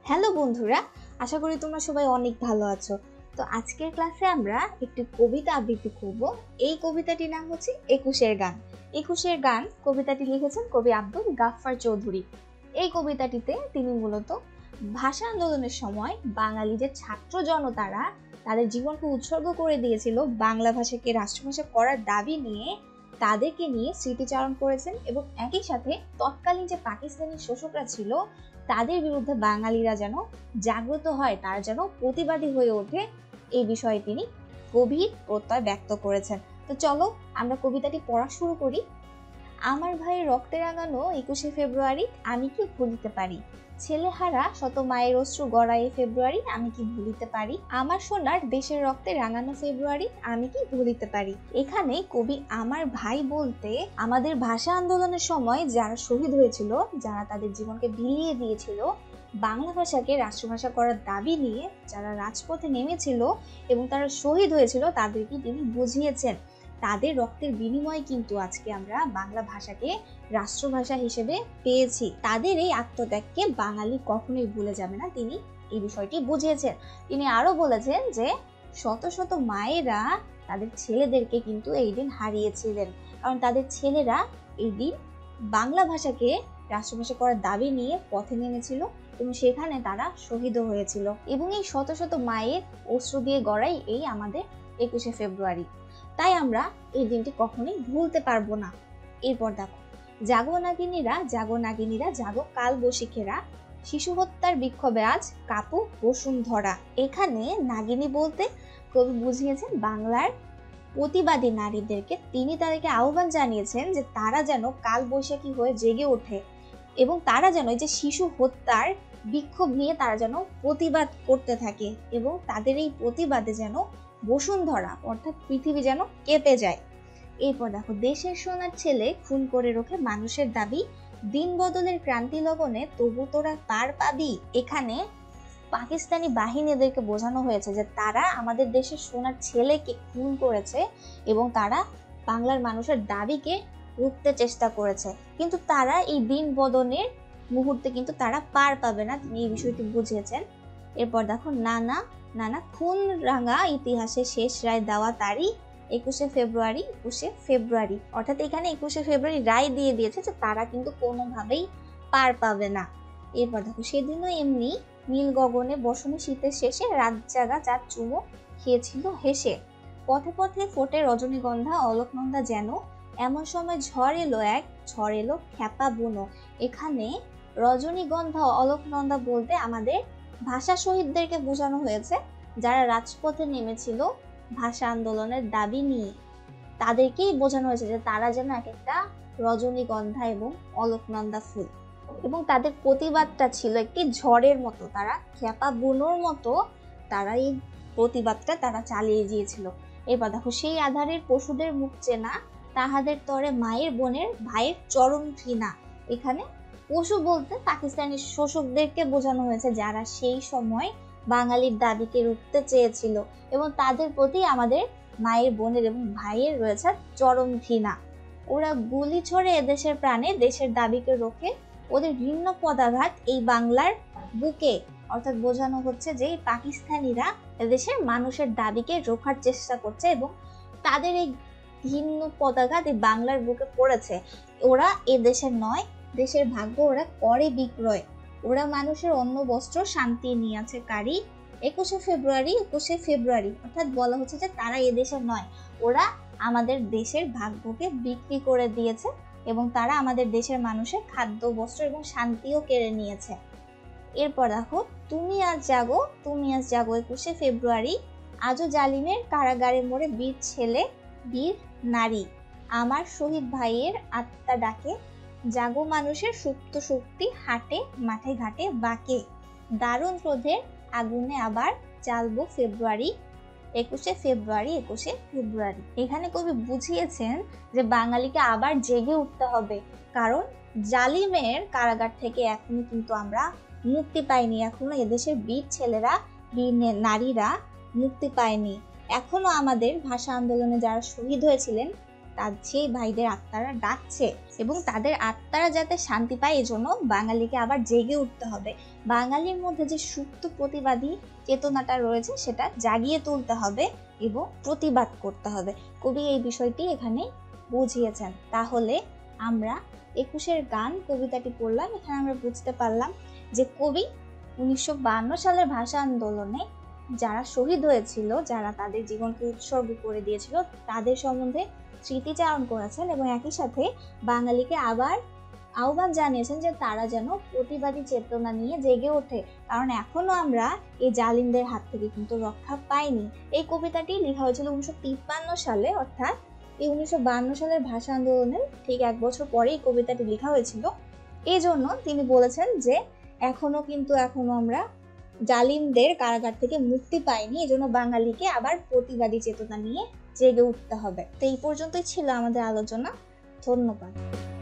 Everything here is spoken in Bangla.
হ্যালো বন্ধুরা, আশা করি তোমরা সবাই অনেক ভালো আছো। তো আজকের ক্লাসে আমরা একটি কবিতা আবৃত্তি করব। এই কবিতাটির নাম হচ্ছে একুশের গান। একুশের গান কবিতাটি লিখেছেন কবি আব্দুল গাফফার চৌধুরী। এই কবিতাটিতে তিনি মূলত ভাষা আন্দোলনের সময় বাঙালি যে ছাত্র জনতারা তাদের জীবনকে উৎসর্গ করে দিয়েছিল বাংলা ভাষাকে রাষ্ট্রভাষা করার দাবি নিয়ে, তাদেরকে নিয়ে স্মৃতিচারণ করেছেন এবং একই সাথে তৎকালীন যে পাকিস্তানি শোষকরা ছিল তাদের বিরুদ্ধে বাঙালিরা যেন জাগ্রত হয়, তার যেন প্রতিবাদী হয়ে ওঠে, এই বিষয়ে তিনি গভীর প্রত্যয় ব্যক্ত করেছেন। তো চলো আমরা কবিতাটি পড়া শুরু করি। আমার ভাইয়ের রক্তে রাঙানো 21শে ফেব্রুয়ারি আমি কি ভুলিতে পারি, ছেলেহারা শত মায়ের অশ্রু গড়ায় ফেব্রুয়ারি আমি কি ভুলিতে পারি, আমার সোনার দেশের রক্তে রাঙানো ফেব্রুয়ারি আমি কি ভুলিতে পারি। এখানে কবি আমার ভাই বলতে আমাদের ভাষা আন্দোলনের সময় যারা শহীদ হয়েছিল, যারা তাদের জীবনকে বিলিয়ে দিয়েছিল বাংলা ভাষাকে রাষ্ট্রভাষা করার দাবি নিয়ে, যারা রাজপথে নেমেছিল এবং তারা শহীদ হয়েছিল, তাদেরকে তিনি বুঝিয়েছেন তাদের রক্তের বিনিময়ে কিন্তু আজকে আমরা বাংলা ভাষাকে রাষ্ট্রভাষা হিসেবে পেয়েছি। তাদের এই আত্মত্যাগকে বাঙালি কখনোই ভুলে যাবে না, তিনি এই বিষয়টি বুঝিয়েছেন। তিনি আরো বলেছেন যে শত শত মায়েরা তাদের ছেলেদেরকে কিন্তু এই দিন হারিয়েছিলেন, কারণ তাদের ছেলেরা এই দিন বাংলা ভাষাকে রাষ্ট্রভাষা করার দাবি নিয়ে পথে নেমেছিল এবং সেখানে তারা শহীদও হয়েছিল। এবং এই শত শত মায়ের অশ্রু দিয়ে গড়াই এই আমাদের 21শে ফেব্রুয়ারি। তাই আমরা এই দিনটি কখনোই ভুলতে পারবো না। এরপর দেখো, জাগো নাগিনীরা জাগো নাগিনীরা জাগো কাল বৈশাখেরা, শিশু হত্যার বিক্ষোভে আজ কাপু বসুন্ধরা। এখানে নাগিনী বলতে কবি বুঝিয়েছেন বাংলার প্রতিবাদী নারীদেরকে। তিনি তাদেরকে আহ্বান জানিয়েছেন যে তারা যেন কাল বৈশাখী হয়ে জেগে ওঠে এবং তারা যেন এই যে শিশু হত্যার বিক্ষোভ নিয়ে তারা যেন প্রতিবাদ করতে থাকে এবং তাদের এই প্রতিবাদে যেন বসুন্ধরা অর্থাৎ পৃথিবী যেন কেঁপে যায়। এরপর দেখো, দেশের সোনার ছেলে খুন করে রোখে মানুষের দাবি, দিন বদলের ক্রান্তি লগনে তবু তোরা পার পাবি। এখানে পাকিস্তানি বাহিনীদেরকে বোঝানো হয়েছে যে তারা আমাদের দেশের সোনার ছেলেকে খুন করেছে এবং তারা বাংলার মানুষের দাবিকে রুখতে চেষ্টা করেছে, কিন্তু তারা এই দিন বদলের মুহূর্তে কিন্তু তারা পার পাবে না, তিনি এই বিষয়টি বুঝিয়েছেন। এরপর দেখো, নানা নানা খুন রাঙা ইতিহাসে শেষ রায় দেওয়া তারিখ 21শে ফেব্রুয়ারি 21শে ফেব্রুয়ারি, অর্থাৎ এখানে 21শে ফেব্রুয়ারি রায় দিয়ে দিয়েছে যে তারা কিন্তু কোনোভাবেই পার পাবে না। এরপর দেখো, সেদিনও এমনি নীল গগনে বসনে শীতের শেষে রাত জাগা চাঁদ চুমো খেয়েছিল হেসে, পথে পথে ফোটে রজনীগন্ধা অলকনন্দা যেন, এমন সময় ঝড় এলো এক ঝড় এলো খ্যাপা বুনো। এখানে রজনীগন্ধা অলকনন্দা বলতে আমাদের ভাষা শহীদদেরকে বোঝানো হয়েছে, যারা রাজপথে নেমেছিল ভাষা আন্দোলনের দাবি নিয়ে, তাদেরকেই বোঝানো হয়েছে যে তারা যেন এক একটা রজনীগন্ধা এবং অলকনন্দা ফুল, এবং তাদের প্রতিবাদটা ছিল একটি ঝড়ের মতো, তারা খ্যাপা বুনোর মতো তারা এই প্রতিবাদটা তারা চালিয়ে গিয়েছিল। এবার দেখো, সেই আধারের পশুদের মুখ চেনা, তাহাদের তরে মায়ের বোনের ভাইয়ের চরম ঘৃণা। এখানে পশু বলতে পাকিস্তানি শোষকদেরকে বোঝানো হয়েছে, যারা সেই সময় বাঙালির দাবিকে রুখতে চেয়েছিল এবং তাদের প্রতি আমাদের মায়ের বোনের এবং ভাইয়ের রয়েছে চরম ঘৃণা। ওরা গুলি ছড়ে এদেশের প্রাণে দেশের দাবিকে রোখে, ওদের ঘৃণ্য পদাঘাত এই বাংলার বুকে, অর্থাৎ বোঝানো হচ্ছে যে পাকিস্তানিরা এদেশের মানুষের দাবিকে রোখার চেষ্টা করছে এবং তাদের এই ঘৃণ্য পদাঘাত এই বাংলার বুকে পড়েছে। ওরা এদেশের নয়, দেশের ভাগ্য ওরা করে বিক্রয়, ওরা মানুষের অন্ন বস্ত্র শান্তি নিয়ে আছে কারি। 21শে ফেব্রুয়ারি 21শে ফেব্রুয়ারি অর্থাৎ বলা হচ্ছে যে তারা এদেশের নয়, ওরা আমাদের দেশের ভাগ্যকে বিক্রি করে দিয়েছে এবং তারা আমাদের দেশের মানুষের খাদ্য বস্ত্র এবং শান্তিও কেড়ে নিয়েছে। এরপর দেখো, তুমি আজ জাগো তুমি আজ জাগো 21শে ফেব্রুয়ারি, আজও জালিমের কারাগারে মোড়ে বীর ছেলে বীর নারী, আমার শহীদ ভাইয়ের আত্মা ডাকে, জাগো মানুষের সুপ্ত শক্তি হাটে মাঠে ঘাটে বাকে, দারুণ ক্রোধের আগুনে আবার জ্বালবো ফেব্রুয়ারি 21শে ফেব্রুয়ারি 21শে ফেব্রুয়ারি। এখানে কবি বুঝিয়েছেন যে বাঙালিকে আবার জেগে উঠতে হবে, কারণ জালিমের কারাগার থেকে এখনো কিন্তু আমরা মুক্তি পাইনি, এখনো এদেশের বীর ছেলেরা বীর নারীরা মুক্তি পায়নি। এখনো আমাদের ভাষা আন্দোলনে যারা শহীদ হয়েছিলেন তার সেই ভাইদের আত্মারা ডাকছে এবং তাদের আত্মারা যাতে শান্তি পায় এজন্য বাঙালিকে আবার জেগে উঠতে হবে। বাঙালির মধ্যে যে সুপ্ত প্রতিবাদী চেতনাটা রয়েছে সেটা জাগিয়ে তুলতে হবে এবং প্রতিবাদ করতে হবে। কবি এই বিষয়টি এখানে বুঝিয়েছেন। তাহলে আমরা ২১-এর গান কবিতাটি পড়লাম, এখানে আমরা বুঝতে পারলাম যে কবি ১৯৫২ সালের ভাষা আন্দোলনে যারা শহীদ হয়েছিল, যারা তাদের জীবনকে উৎসর্গ করে দিয়েছিল, তাদের সম্বন্ধে স্মৃতিচারণ করেছেন এবং একই সাথে বাঙালিকে আবার আহ্বান জানিয়েছেন যে তারা যেন প্রতিবাদী চেতনা নিয়ে জেগে ওঠে, কারণ এখনো আমরা এই জালিমদের হাত থেকে কিন্তু রক্ষা পাইনি। এই কবিতাটি লেখা হয়েছিল ১৯৫৩ সালে, অর্থাৎ এই ১৯৫২ সালের ভাষা আন্দোলনের ঠিক ১ বছর পরে এই কবিতাটি লেখা হয়েছিল। এই জন্য তিনি বলেছেন যে এখনো আমরা জালিমদের কারাগার থেকে মুক্তি পাইনি, এজন্য বাঙালিকে আবার প্রতিবাদী চেতনা নিয়ে জেগে উঠতে হবে। তো এই পর্যন্তই ছিল আমাদের আলোচনা। ধন্যবাদ।